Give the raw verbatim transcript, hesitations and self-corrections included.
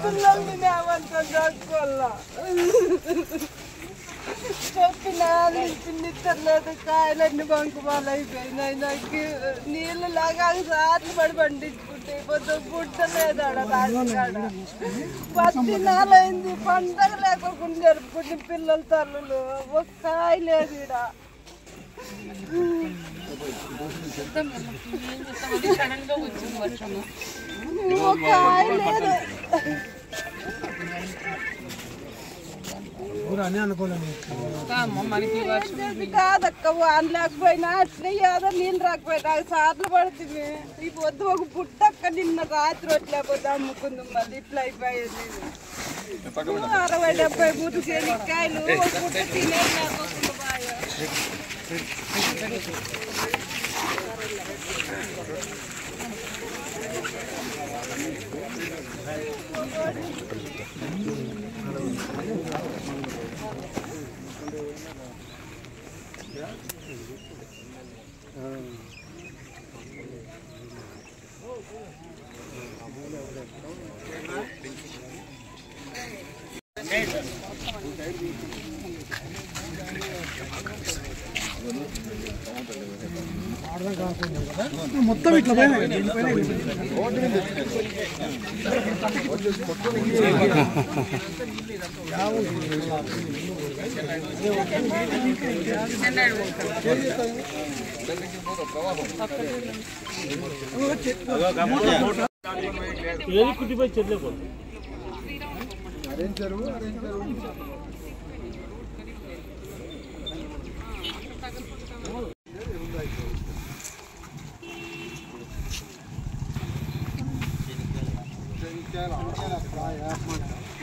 పిల్లల్ని నేమంతం దాచుకోవాలా చెప్పినా నిద్రలేదు కాయలన్నీ బంకుమాలు అయిపోయినాయి నాకు నీళ్ళు లాగా సార్లు పడి పండించుకుంటే పొద్దు గుడ్డ లేదాడ రాజకాడ పది నెలైంది పండగ లేకుండా జరుపుకుంటే పిల్లల తల్లులు ఒక కాయ లేదు ఈడ ఒక కాయ లేదు కాదక్క వాన్ లేకపోయినా అట్లే ఏదో నీళ్ళు రాకపోయినా సార్లు పడుతుంది ఈ పొద్దు ఒక పుట్టక్క నిన్న రాత్రి వట్లేకపోతే అమ్ముకుందాం మళ్ళీ ఇట్లా అయిపోయేది అరవై డెబ్బై మూడు శనిక్కాయలు ఒక పుట్ట తినేది లేకపోకుండా బాగా మొత్తం ఇట్లా పైన కుట్టిపోయి చెట్లేకపోతుంది అరేంజరు అరేంజరు क्या